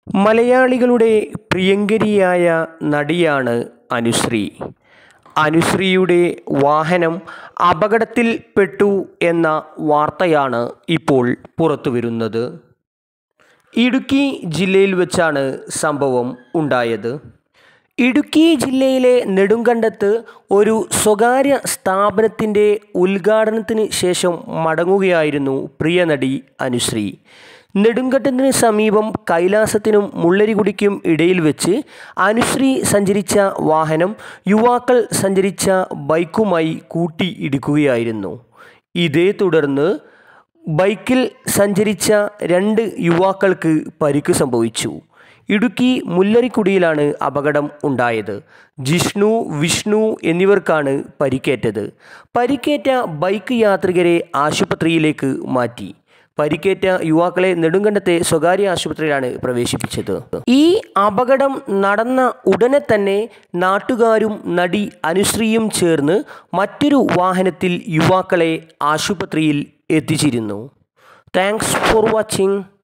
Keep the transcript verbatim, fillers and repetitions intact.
മലയാളികളുടെ പ്രിയങ്കരിയായ നടിയാണ് അനുശ്രീ. അനുശ്രീയുടെ വാഹനം അപകടത്തിൽപ്പെട്ടു എന്ന വാർത്തയാണ് ഇപ്പോൾ പുറത്തുവരുന്നത്. ഇടുക്കി ജില്ലയിൽ വെച്ചാണ് സംഭവം ഉണ്ടായത്. ഇടുക്കി ജില്ലയിലെ നെടുങ്കണ്ടത്ത് ഒരു സ്വകാര്യ സ്ഥാപനത്തിൻ്റെ ഉദ്ഘാടനത്തിന് ശേഷം മടങ്ങുകയായിരുന്നു പ്രിയനടി അനുശ്രീ. നെടുങ്കണ്ടത്തിന് സമീപം കൈലാസത്തിനും മുള്ളരിക്കുടിക്കും ഇടയിൽ വെച്ച് അനുശ്രീ സഞ്ചരിച്ച വാഹനം യുവാക്കൾ സഞ്ചരിച്ച ബൈക്കുമായി കൂട്ടി ഇടിക്കുകയായിരുന്നു. ഇതേ തുടർന്ന് ബൈക്കിൽ സഞ്ചരിച്ച രണ്ട് യുവാക്കൾക്ക് പരിക്ക് സംഭവിച്ചു. ഇടുക്കി മുള്ളരിക്കുടിയിലാണ് അപകടം ഉണ്ടായത്. ജിഷ്ണു, വിഷ്ണു എന്നിവർക്കാണ് പരിക്കേറ്റത്. പരിക്കേറ്റ ബൈക്ക് യാത്രികരെ ആശുപത്രിയിലേക്ക് മാറ്റി. പരിക്കേറ്റ യുവാക്കളെ നെടുങ്കണ്ടത്തെ സ്വകാര്യ ആശുപത്രിയിലാണ് പ്രവേശിപ്പിച്ചത്. ഈ അപകടം നടന്ന ഉടനെ തന്നെ നാട്ടുകാരും നടി അനുശ്രീയും ചേർന്ന് മറ്റൊരു വാഹനത്തിൽ യുവാക്കളെ ആശുപത്രിയിൽ എത്തിച്ചിരുന്നു. Thanks for watching.